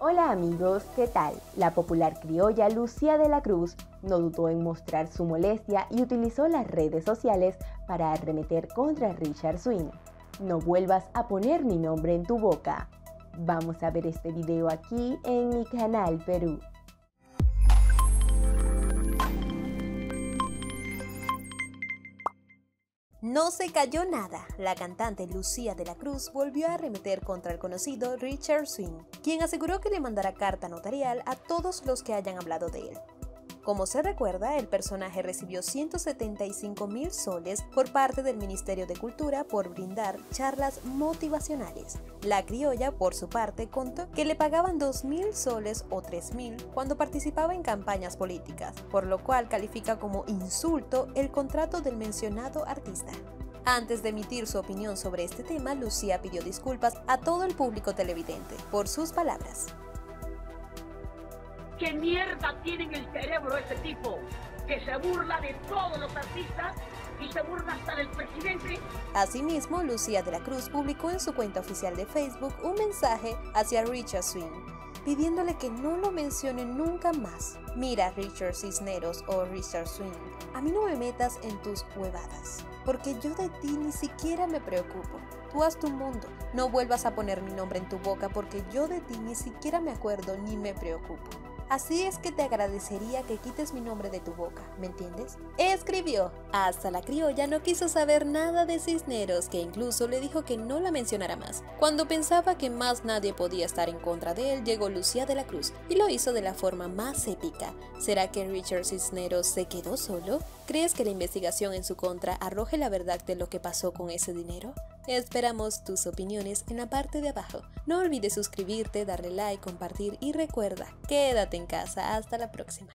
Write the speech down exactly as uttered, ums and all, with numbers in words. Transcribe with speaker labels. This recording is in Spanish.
Speaker 1: Hola amigos, ¿qué tal? La popular criolla Lucía de la Cruz no dudó en mostrar su molestia y utilizó las redes sociales para arremeter contra Richard Swing. No vuelvas a poner mi nombre en tu boca. Vamos a ver este video aquí en mi canal Perú.
Speaker 2: No se cayó nada. La cantante Lucía de la Cruz volvió a arremeter contra el conocido Richard Swing, quien aseguró que le mandará carta notarial a todos los que hayan hablado de él. Como se recuerda, el personaje recibió ciento setenta y cinco mil soles por parte del Ministerio de Cultura por brindar charlas motivacionales. La criolla, por su parte, contó que le pagaban dos mil soles o tres mil cuando participaba en campañas políticas, por lo cual califica como insulto el contrato del mencionado artista. Antes de emitir su opinión sobre este tema, Lucía pidió disculpas a todo el público televidente por sus palabras.
Speaker 3: ¿Qué mierda tiene en el cerebro ese tipo? Que se burla de todos los artistas y se burla hasta del presidente.
Speaker 2: Asimismo, Lucía de la Cruz publicó en su cuenta oficial de Facebook un mensaje hacia Richard Swing, pidiéndole que no lo mencione nunca más. Mira, Richard Cisneros o Richard Swing, a mí no me metas en tus huevadas, porque yo de ti ni siquiera me preocupo. Tú haz tu mundo, no vuelvas a poner mi nombre en tu boca porque yo de ti ni siquiera me acuerdo ni me preocupo. Así es que te agradecería que quites mi nombre de tu boca, ¿me entiendes? Escribió. Hasta la criolla no quiso saber nada de Cisneros, que incluso le dijo que no la mencionara más. Cuando pensaba que más nadie podía estar en contra de él, llegó Lucía de la Cruz y lo hizo de la forma más épica. ¿Será que Richard Cisneros se quedó solo? ¿Crees que la investigación en su contra arroje la verdad de lo que pasó con ese dinero? Esperamos tus opiniones en la parte de abajo. No olvides suscribirte, darle like, compartir y recuerda, quédate en casa. Hasta la próxima.